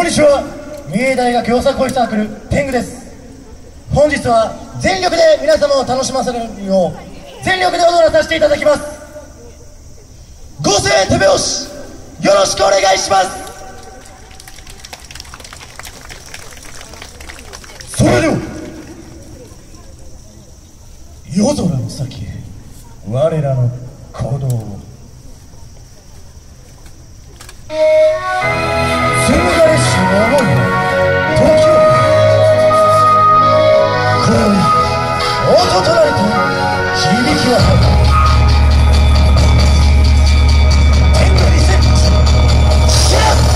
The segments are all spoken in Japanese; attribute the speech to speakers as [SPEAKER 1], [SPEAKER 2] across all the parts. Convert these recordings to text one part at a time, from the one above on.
[SPEAKER 1] にちは、三重大学よさこいサークル天狗です。本日は全力で皆様を楽しませるよう全力で踊らさせていただきます。ご声援手拍子よろしくお願いします。それでは夜空の先へ我らの鼓動をつむがれし思いの時をこよい音となりと響き渡る天狗にせ知らん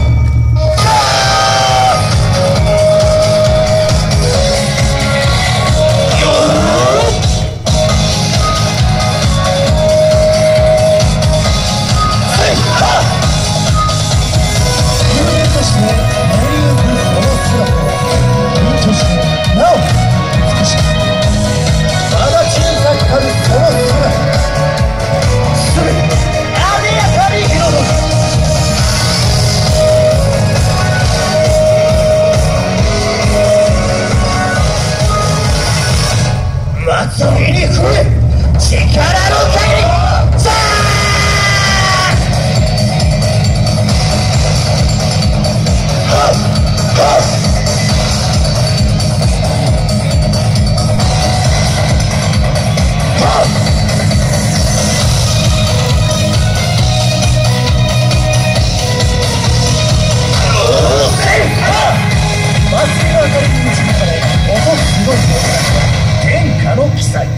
[SPEAKER 1] 祭りに触れ力の限りザ祭りの明かりに導かれ音すごい天下の奇祭。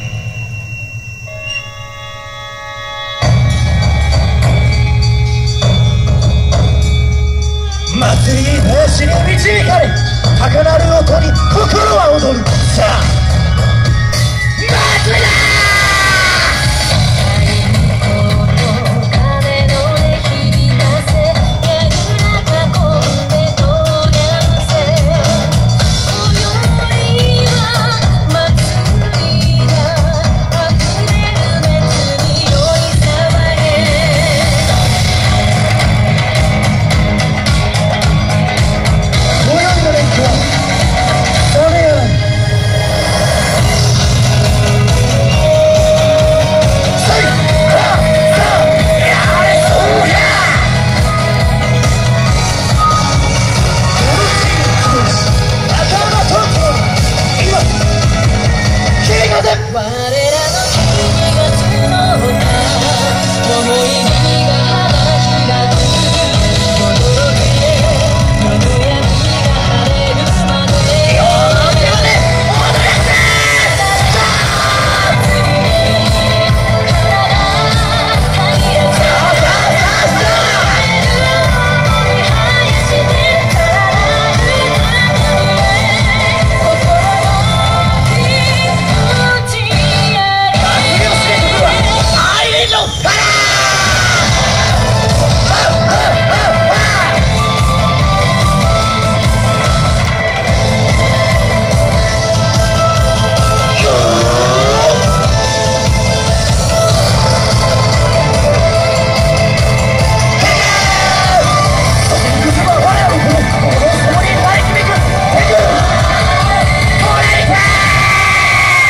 [SPEAKER 1] 祭り奉仕に導かれ高鳴る音に心は踊る。さあ祭りだ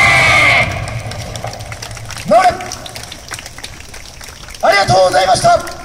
[SPEAKER 1] ありがとうございました。